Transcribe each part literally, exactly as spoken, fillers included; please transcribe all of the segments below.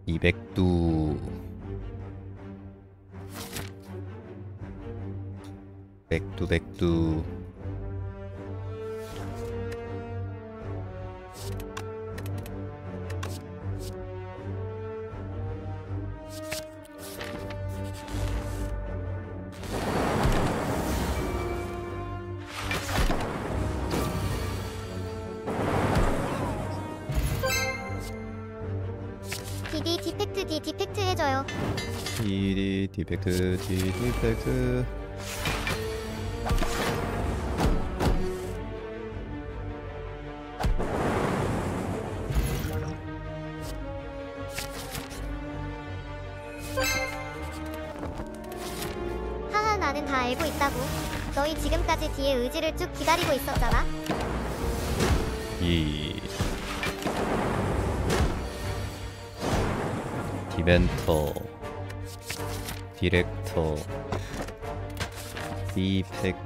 이백두 백두 백두 디디 디펙트 디 디펙트 해줘요. 디디 디펙트 디 디펙트. 하하 나는 다 알고 있다고. 너희 지금까지 뒤에 의지를 쭉 기다리고 있었잖아. 이 디멘터 디렉터 디펙터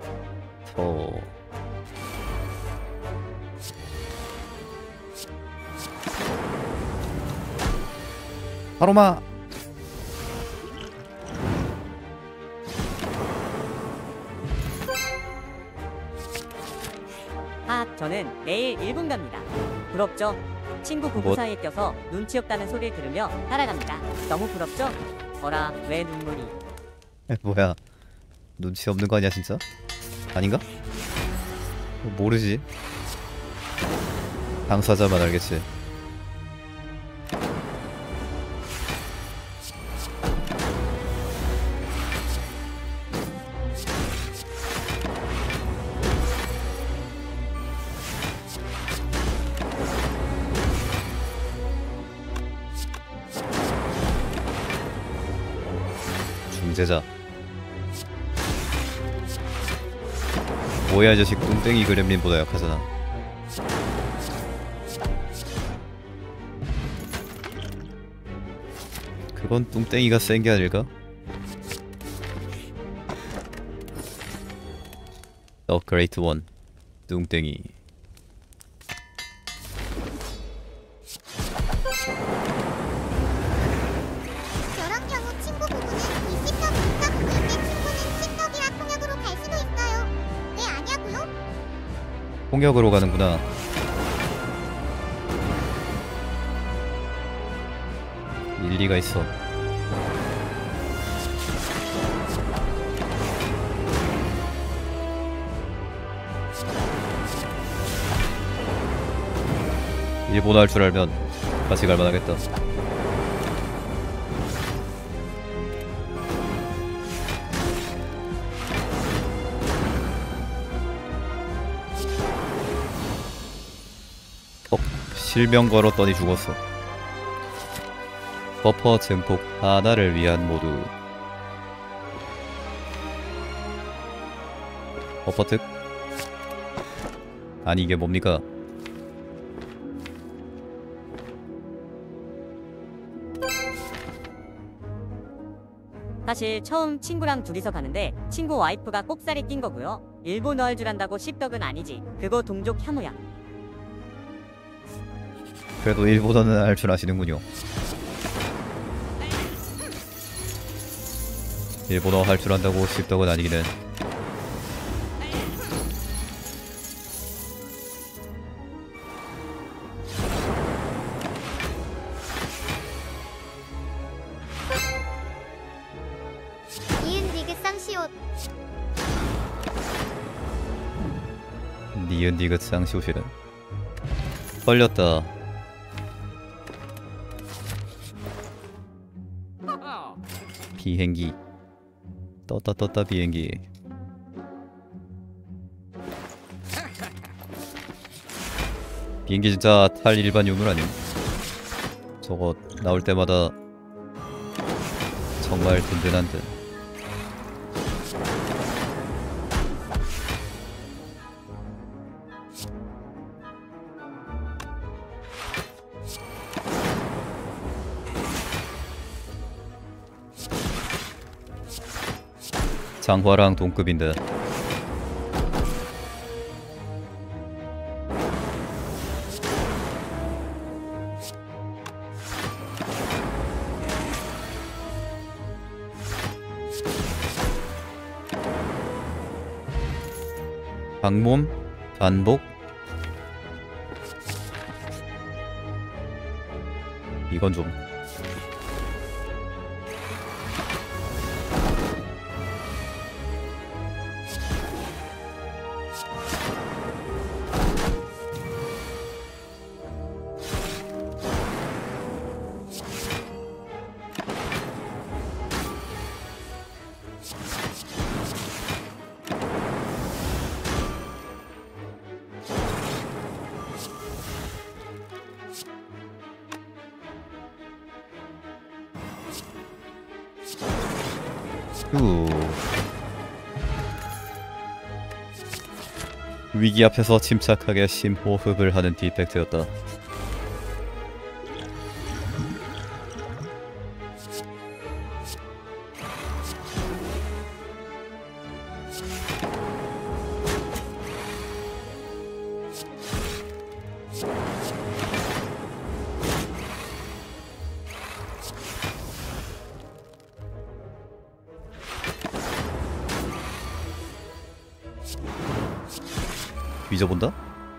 바로마. 아, 저는 내일 일본 갑니다. 부럽죠? 친구 부부 뭐? 사이에 껴서 눈치 없다는 소리를 들으며 따라갑니다. 너무 부럽죠? 어라, 왜 눈물이? 에, 뭐야, 눈치 없는 거 아니야 진짜? 아닌가? 뭐 모르지. 당사자만 알겠지. 중재자. 뭐야 이 자식, 뚱땡이 그렘린보다 약하잖아. 그건 뚱땡이가 센 게 아닐까? 더 그레이트 원 뚱땡이. 저런 경우 친구 부부는 이십석 이석 그인데 친구는 십석이라 통역으로 갈 수도 있어요. 네 아냐고요? 홍역으로 가는구나. 일리가 있어. 일본어 할 줄 알면 같이 갈만하겠다. 어, 실명 걸었더니 죽었어. 버퍼 증폭 하나를 위한 모두. 버퍼 특? 아니 이게 뭡니까? 사실 처음 친구랑 둘이서 가는데 친구 와이프가 꼭살이 낀 거고요. 일본어 할 줄 안다고 씹덕은 아니지. 그거 동족 혐오야. 그래도 일본어는 할 줄 아시는군요. 일본어 할 줄 안다고 씹덕은 아니기는. 이은 디귿 쌍시옷. 니은 디귿 쌍시오실은 걸렸다. 비행기 떴다 떴다 비행기. 비행기 진짜 탈 일반 유물 아님? 저거 나올 때마다 정말 든든한 듯. 장화랑 동급인데. 방몸 반복. 이건 좀 후. 위기 앞에서 침착하게 심호흡을 하는 디펙트였다. 잊어본다?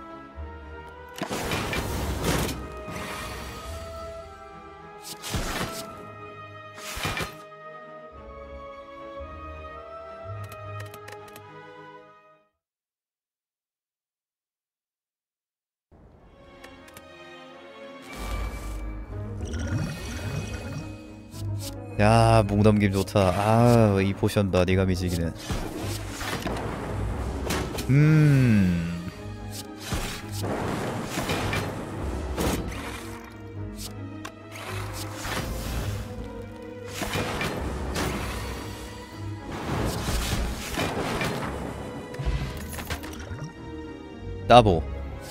야, 몽담김 좋다. 아, 이 포션 봐, 네가 미치기는. 음. 따보.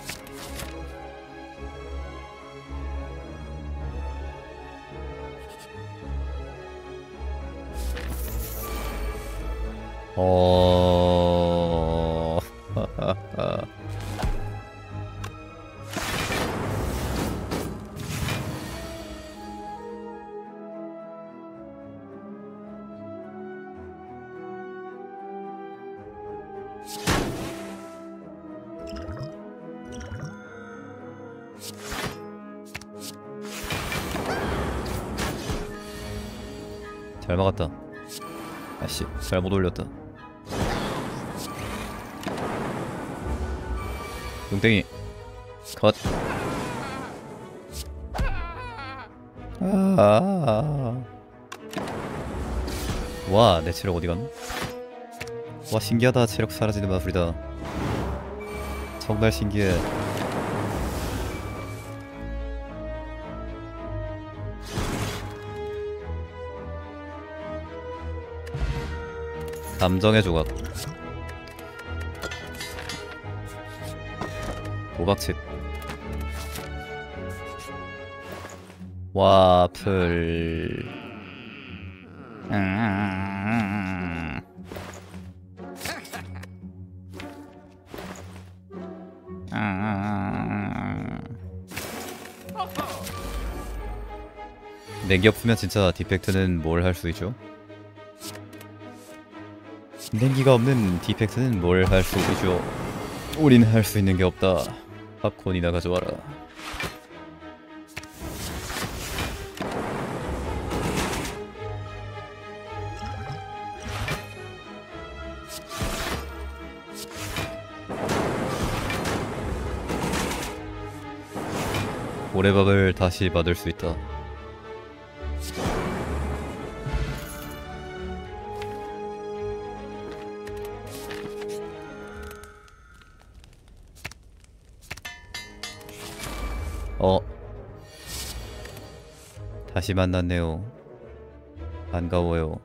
어. 잘 막았다. 아씨, 잘못 올렸다. 용땡이 컷. 아. 와, 내 체력 어디간? 와, 신기하다. 체력 사라지는 마술이다. 정말 신기해. 감정의 조각. 오박칩. 와플. 음. 음. 냉기 없으면 진짜 디펙트는 뭘 할 수 있죠? 냉기가 없는 디펙트는 뭘 할 수 있죠? 우린 할 수 있는 게 없다. 팝콘이나 가져와라. 고래밥을 다시 받을 수 있다. 어, 다시 만났네요. 반가워요.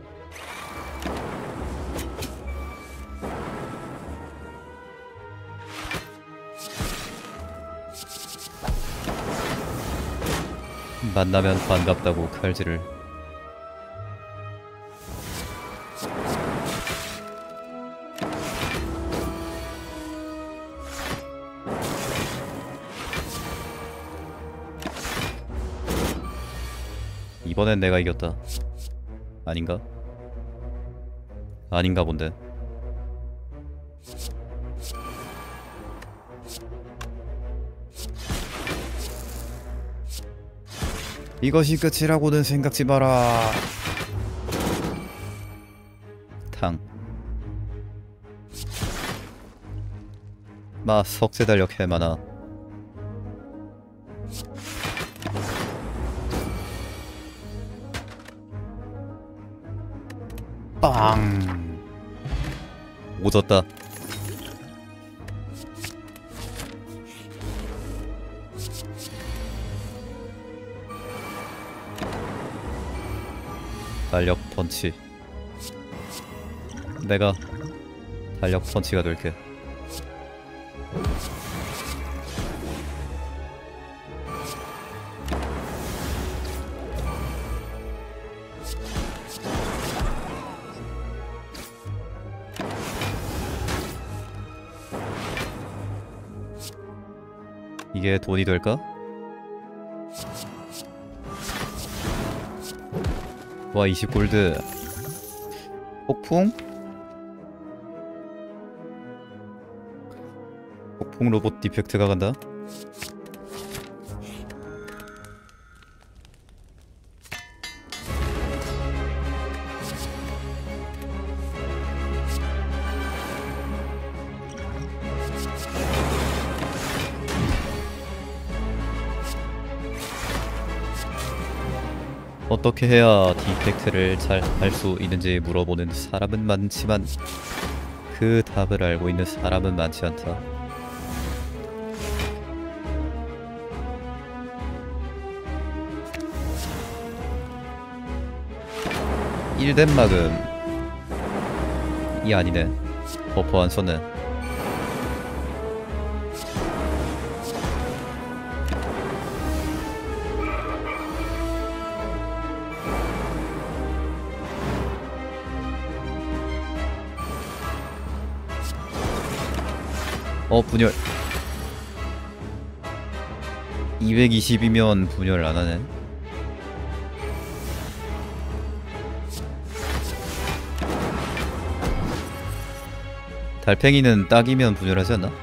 만나면 반갑다고 칼질을. 이번엔 내가 이겼다. 아닌가? 아닌가 본데. 이것이 끝이라고는 생각지 마라. 탕. 마 석재 달력 해마나. 빵. 오졌다. 달력 펀치. 내가 달력 펀치가 될게. 이게 돈이 될까? 와 이십 골드. 폭풍? 폭풍 로봇 디펙트가 간다. 어떻게 해야 디펙트를 잘 할 수 있는지 물어보는 사람은 많지만 그 답을 알고 있는 사람은 많지 않다. 일덴마금 이 아니네. 버퍼 안 썼네. 어 분열. 이백이십이면 분열 안하네. 달팽이는 딱이면 분열하지 않나?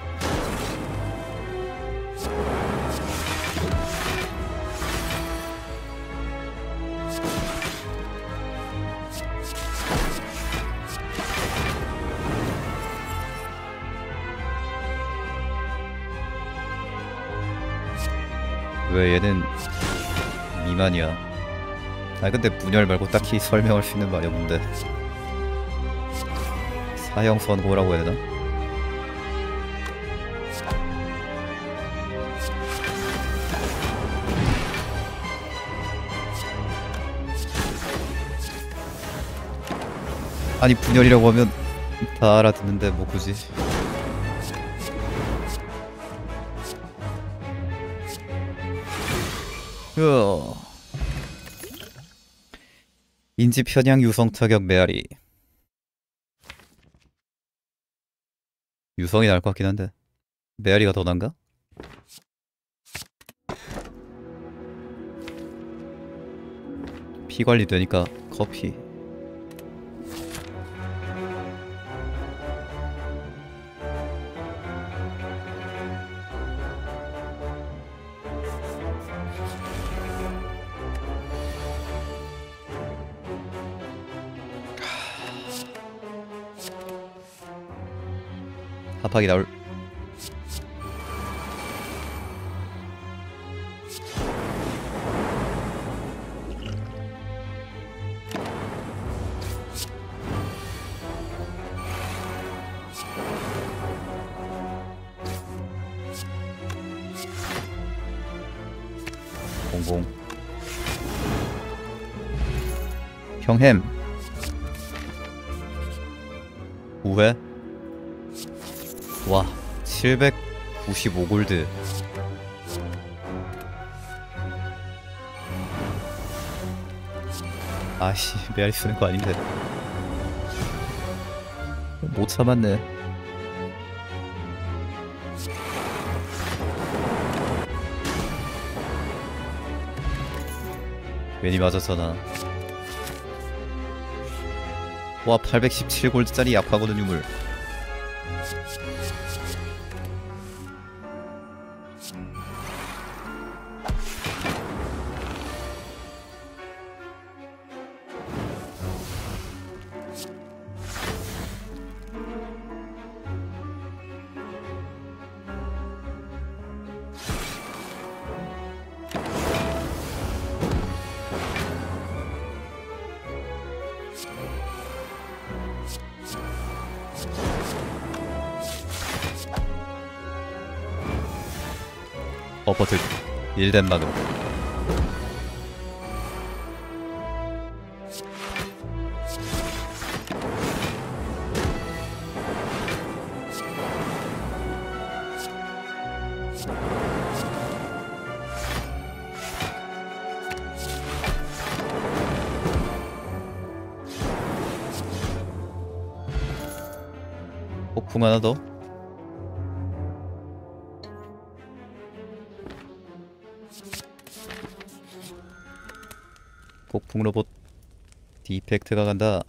왜 얘는 미만이야? 아 근데 분열 말고 딱히 설명할 수 있는 말이 없는데. 사형 선고라고 해야 되나? 아니 분열이라고 하면 다 알아듣는데 뭐 굳이. 으어. 인지 편향 유성 타격 메아리. 유성이 나을 것 같긴 한데 메아리가 더 난가? 피 관리 되니까 커피. 합하기 나올. 공공. 형햄. 우회. 와 칠백구십오 골드. 아씨 메아리 쓰는 거 아닌데. 못 참았네. 괜히 맞았잖아. 와 팔백십칠 골드짜리 약하거든 유물. 어퍼트 일덴마금. 폭풍 하나 더. 폭풍 로봇 디펙트가 간다.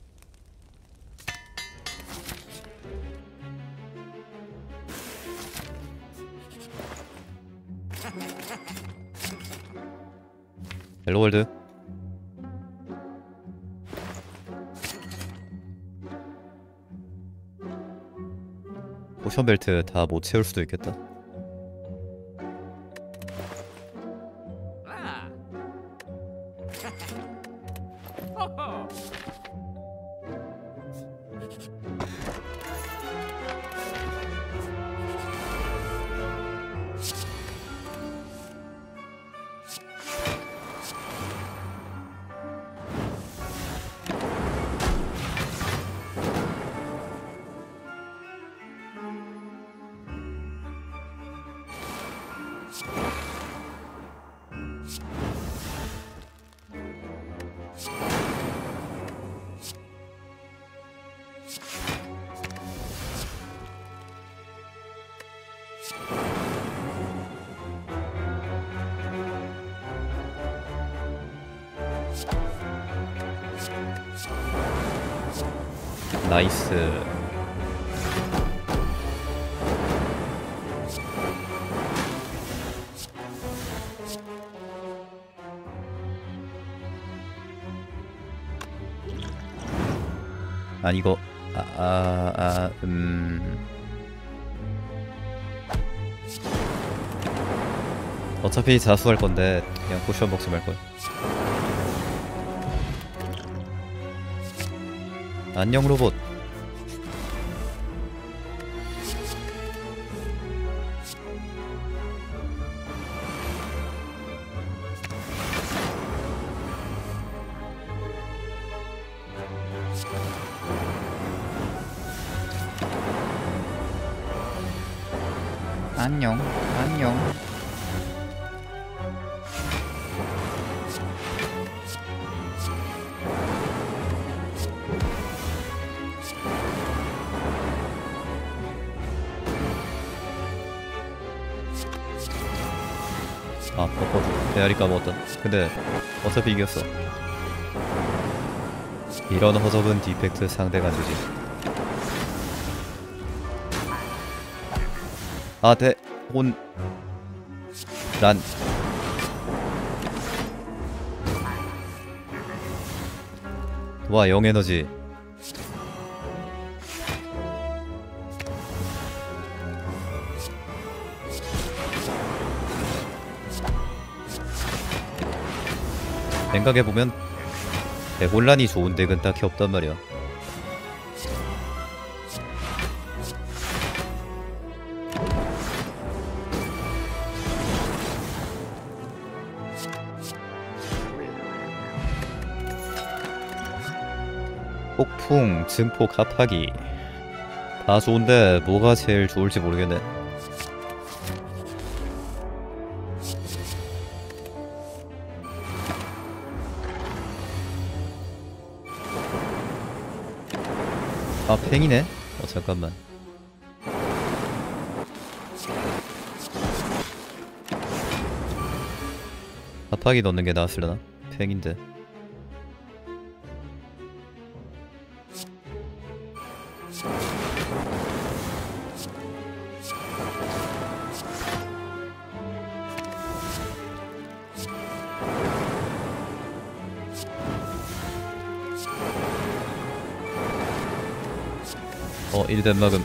헬로월드. 포션 벨트 다 못 채울 수도 있겠다. 나이스. 아니 이거 아, 아, 아, 음. 어차피 자수할 건데 그냥 포션 먹지 말걸. 안녕 로봇. 안녕 안녕. 아, 버퍼 메아리 까먹었다. 근데 어차피 이겼어. 이런 허접은 디펙트 상대가 주지. 아, 대, 혼, 란. 와, 영 에너지. 생각해보면 대혼란이 좋은 덱은 딱히 없단 말이야. 폭풍, 증폭, 합하기 다 좋은데 뭐가 제일 좋을지 모르겠네. 아, 팽이네? 어, 잠깐만. 합하기 넣는 게 나았으려나? 팽인데. 어, 일덴마금.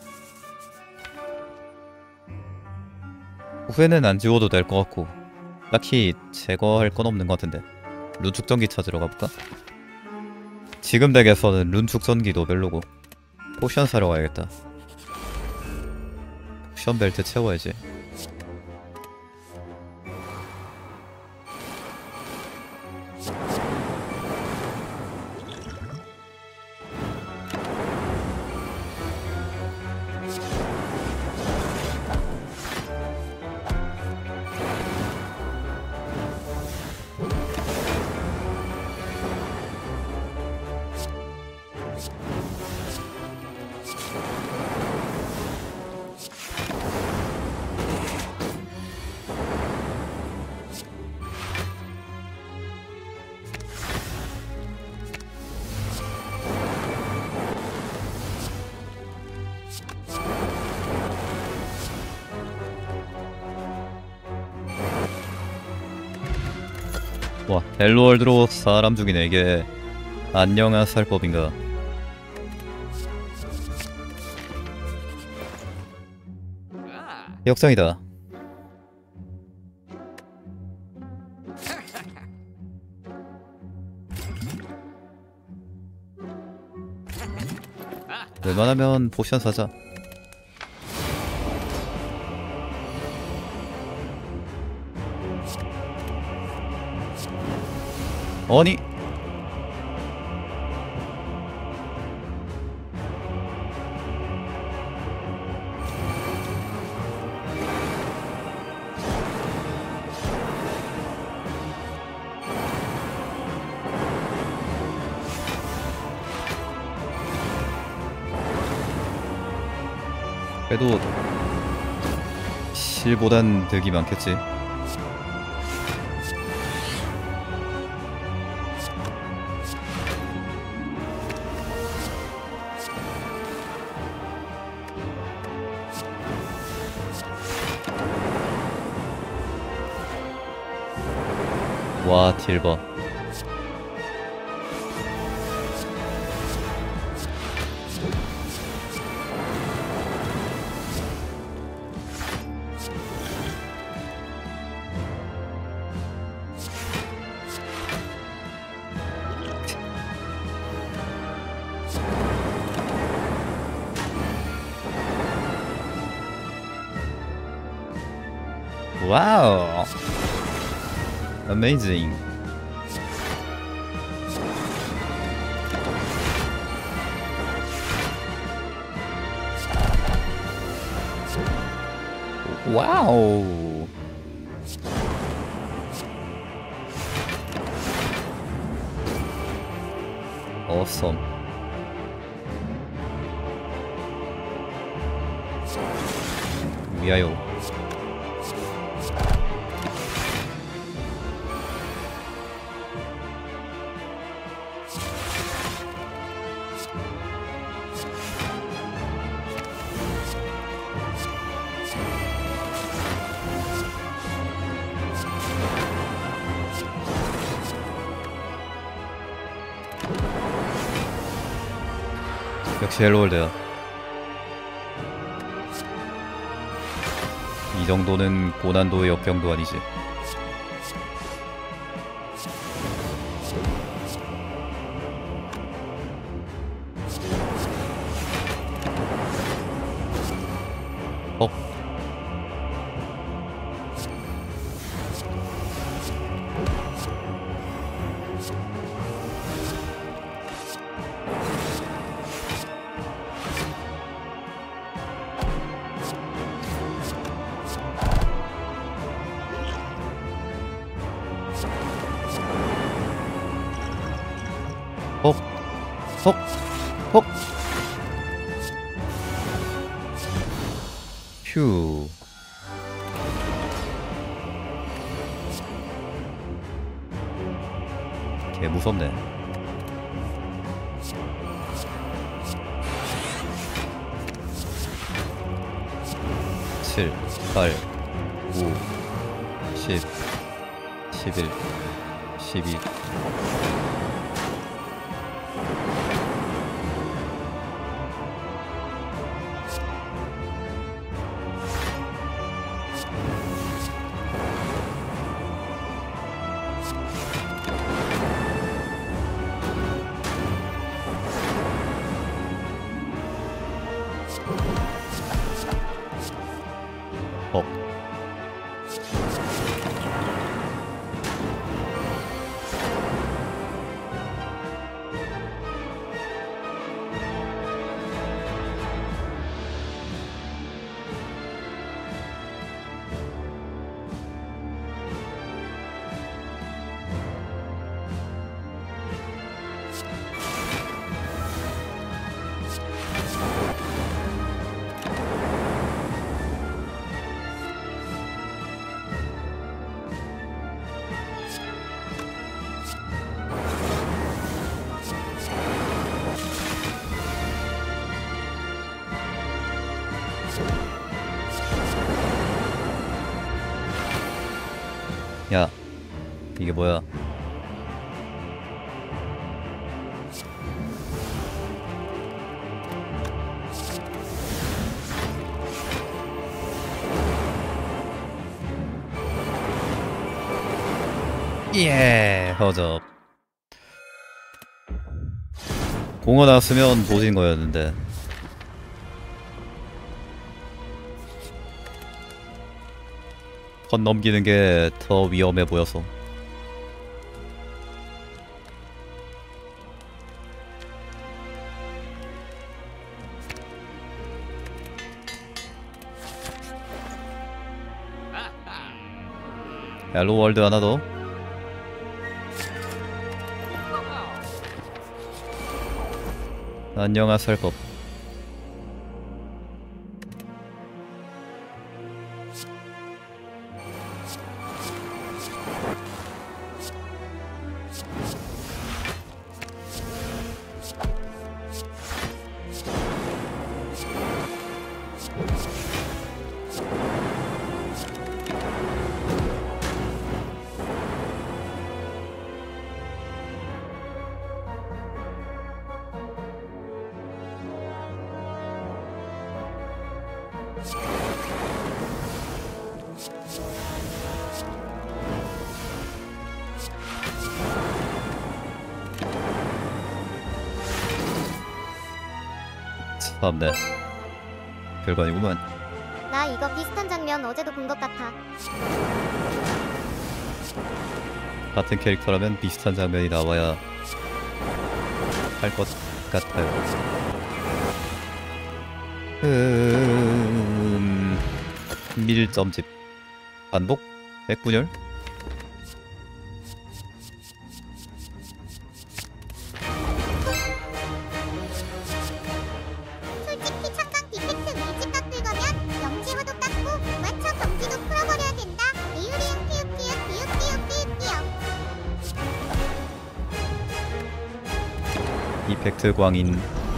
후회는 안 지워도 될 것 같고 딱히 제거할 건 없는 것 같은데. 룬 축전기 찾으러 가볼까? 지금 덱에서는 룬 축전기도 별로고. 포션 사러 가야겠다. 포션 벨트 채워야지. 와, 헬로월드로 사람 죽이네. 이게 안녕한 살법인가? 역상이다. 웬만하면 포션 사자. 아니, 그래도 실보단 득이 많겠지. 와, 딜버. 와우. Amazing. 와우. Awesome. 위하여. 역시 헬로월드야. 이 정도는 고난도의 역경도 아니지. 어? 헉, 헉, 헉. 휴. 개 무섭네. 칠, 팔, 오, 십, 십일, 십이. 야, 이게 뭐야? 예, 허접. 공허 나왔으면 보진 거였는데. 선 넘기는 게 더 위험해 보여서. 헬로 월드 하나 더. 안녕하세요 법. 참네. 별거 아니구만. 나 이거 비슷한 장면 어제도 본 것 같아. 같은 캐릭터라면 비슷한 장면이 나와야 할 것 같아요. 음... 밀점집 반복? 백분열? 솔직히 창강 디펙트 밀집각 긁으면 영지 화도 닦고 맞춰 경지도 풀어버려야 된다. 리우리엔 피읍피읍 피읍피읍 피읍피읍. 이펙트 광인.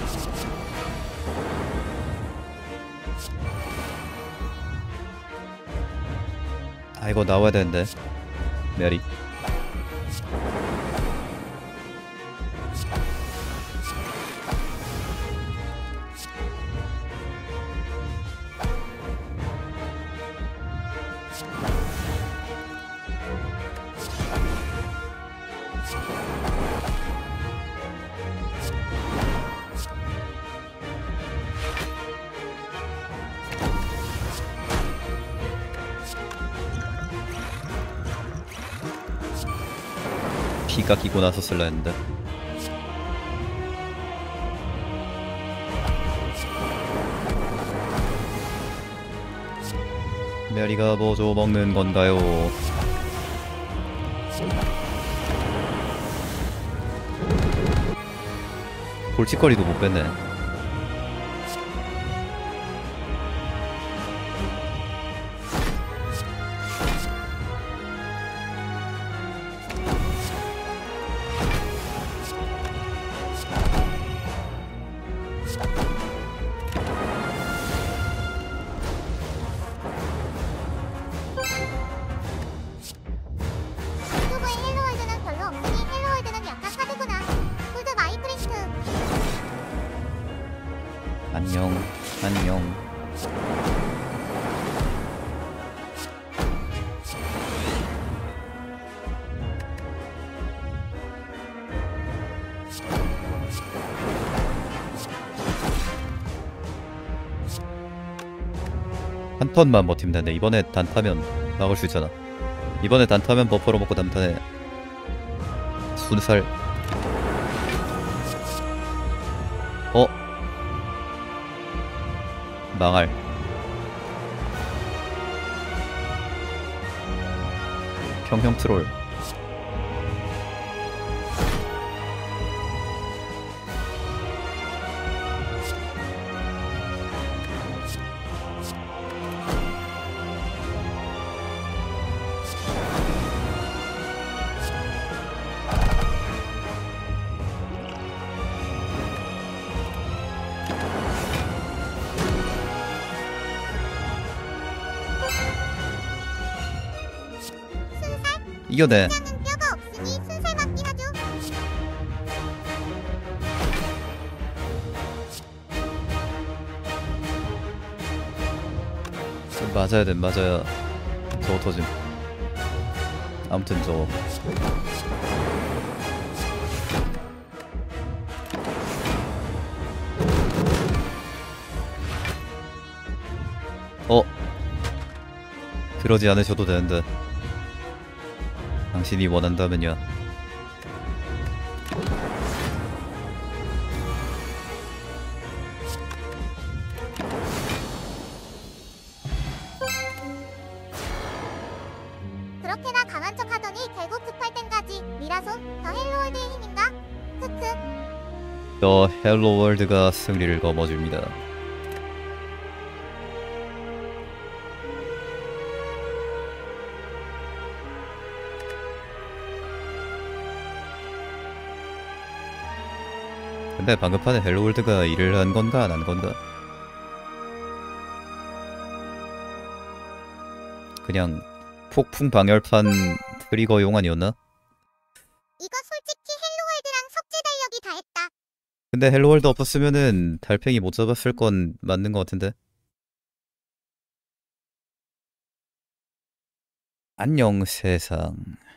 아 이거 나와야 되는데. 메리. 피가 끼고 나서 쓸라 했는데. 메리가 뭐 줘 먹는 건가요? 골칫거리도 못 뺐네. 유튜브에 헬로월드는 별로 없으니 헬로월드는 약간 카드구나. 굿드 마이크래프트. 안녕, 안녕. 한 턴만 버티면 되는데 이번에 단타면 막을 수 있잖아. 이번에 단타면 버퍼로 먹고 단타에 순살. 어? 망할. 평형 트롤. 순살. 이겨내. 장은 뼈가 없으니 순살 맞긴 하죠. 맞아야 돼, 맞아야 저거 터짐. 아무튼 저거 어? 그러지 않으셔도 되는데 당신이 원한다면요. 그렇게나 강한 척 하더니 결국 급할 땐까지 미라손 더 헬로월드의 힘인가? 크크. 더 헬로월드가 승리를 거머쥡니다. 근데 방금 판에 헬로월드가 일을 한 건가 안 한 건가? 그냥 폭풍 방열판 트리거용 아니었나? 이거 솔직히 헬로월드랑 석재 달력이 다 했다. 근데 헬로월드 없었으면은 달팽이 못 잡았을 건 맞는 것 같은데. 안녕 세상.